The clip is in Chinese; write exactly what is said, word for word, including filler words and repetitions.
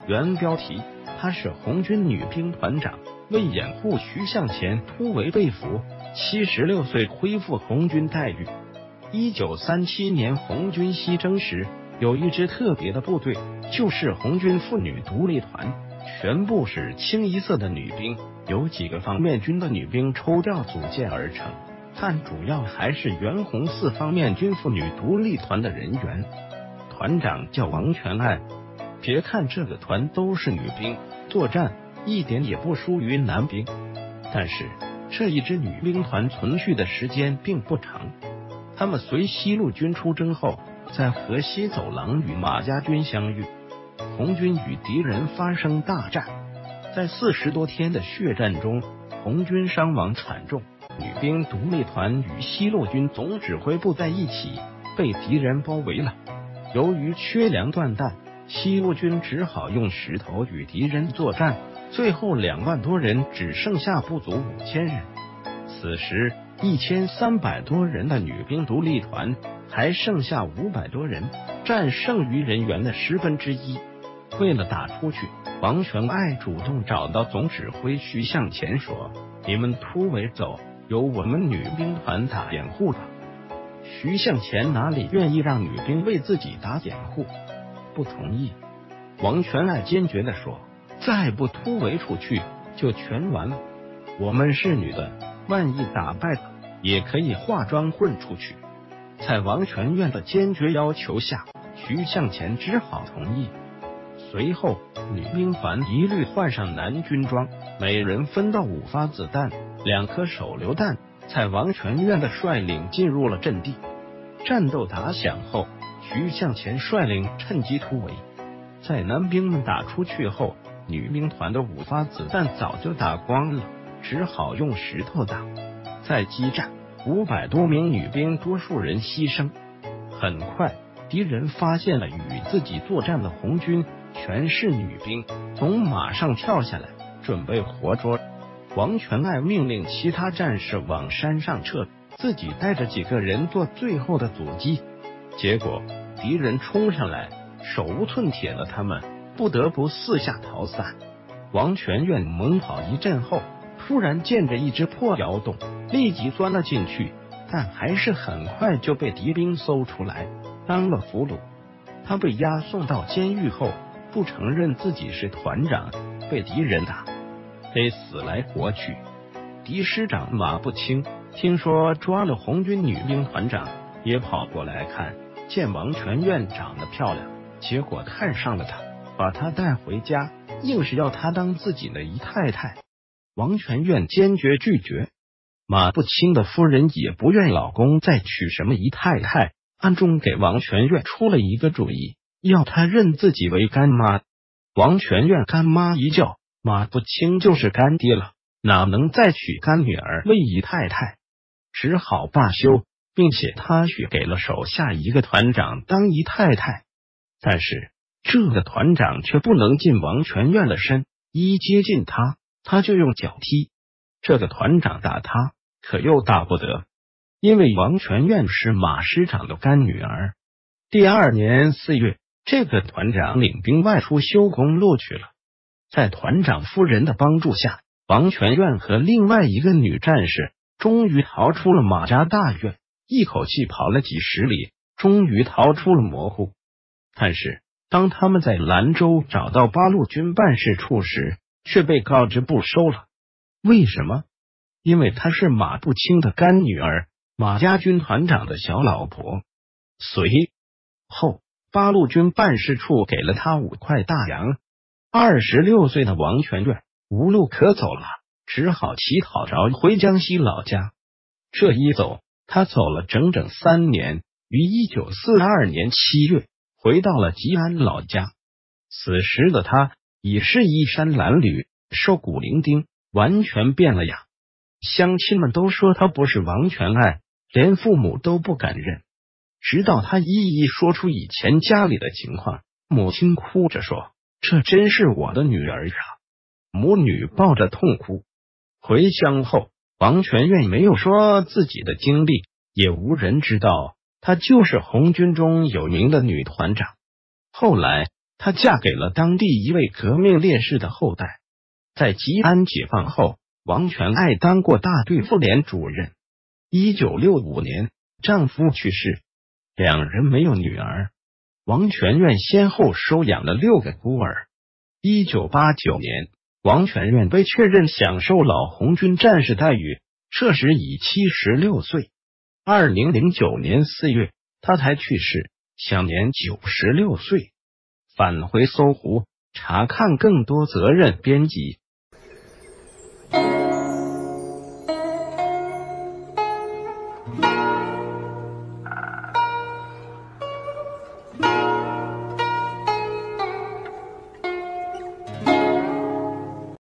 原标题：他是红军女兵团长，为掩护徐向前突围被俘，七十六岁恢复红军待遇。一九三七年红军西征时，有一支特别的部队，就是红军妇女独立团，全部是清一色的女兵，由几个方面军的女兵抽调组建而成，但主要还是原红四方面军妇女独立团的人员。团长叫王全爱。别看这个团都是女兵，作战一点也不输于男兵，但是这一支女兵团存续的时间并不长。他们随西路军出征后，在河西走廊与马家军相遇，红军与敌人发生大战。在四十多天的血战中，红军伤亡惨重，女兵独立团与西路军总指挥部在一起，被敌人包围了。由于缺粮断弹，西路军只好用石头与敌人作战，最后两万多人只剩下不足五千人。此时一千三百多人的女兵独立团还剩下五百多人，占剩余人员的十分之一。为了打出去，王全爱主动找到总指挥徐向前说：“你们突围走，由我们女兵团打掩护吧。”徐向前哪里愿意让女兵为自己打掩护，不同意。王全爱坚决地说：“再不突围出去，就全完了。我们是女的，万一打败了，也可以化妆混出去。”在王全院的坚决要求下，徐向前只好同意。随后，女兵团一律换上男军装，每人分到五发子弹、两颗手榴弹，在王全院的率领进入了阵地。战斗打响后，徐向前率领趁机突围。在男兵们打出去后，女兵团的五发子弹早就打光了，只好用石头打。在激战，五百多名女兵多数人牺牲。很快，敌人发现了与自己作战的红军全是女兵，从马上跳下来，准备活捉。王全爱命令其他战士往山上撤，自己带着几个人做最后的阻击。结果敌人冲上来，手无寸铁的他们不得不四下逃散。王全院猛跑一阵后，突然见着一只破窑洞，立即钻了进去，但还是很快就被敌兵搜出来，当了俘虏。他被押送到监狱后，不承认自己是团长，被敌人打，得死来活去。敌师长马步清听说抓了红军女兵团长，也跑过来看，见王全院长得漂亮，结果看上了她，把她带回家，硬是要她当自己的姨太太。王全院坚决拒绝。马步清的夫人也不愿老公再娶什么姨太太，暗中给王全院出了一个主意，要他认自己为干妈。王全院干妈一叫，马步清就是干爹了，哪能再娶干女儿为姨太太，只好罢休，并且他许给了手下一个团长当姨太太。但是这个团长却不能进王全院的身，一接近他，他就用脚踢。这个团长打他，可又打不得，因为王全院是马师长的干女儿。第二年四月，这个团长领兵外出修公路去了。在团长夫人的帮助下，王全院和另外一个女战士终于逃出了马家大院，一口气跑了几十里，终于逃出了模糊。但是当他们在兰州找到八路军办事处时，却被告知不收了。为什么？因为她是马步清的干女儿，马家军团长的小老婆。随后八路军办事处给了他五块大洋。二十六岁的王全院无路可走了，只好乞讨着回江西老家。这一走，他走了整整三年，于一九四二年七月回到了吉安老家。此时的他已是衣衫褴褛，瘦骨伶仃，完全变了样。乡亲们都说他不是王全爱，连父母都不敢认。直到他一一说出以前家里的情况，母亲哭着说：“这真是我的女儿呀！”母女抱着痛哭。回乡后，王全院没有说自己的经历，也无人知道她就是红军中有名的女团长。后来她嫁给了当地一位革命烈士的后代。在吉安解放后，王全爱当过大队妇联主任。一九六五年，丈夫去世，两人没有女儿。王全院先后收养了六个孤儿。一九八九年，王全院被确认享受老红军战士待遇，这时已七十六岁。二零零九年四月，他才去世，享年九十六岁。返回搜狐，查看更多责任编辑。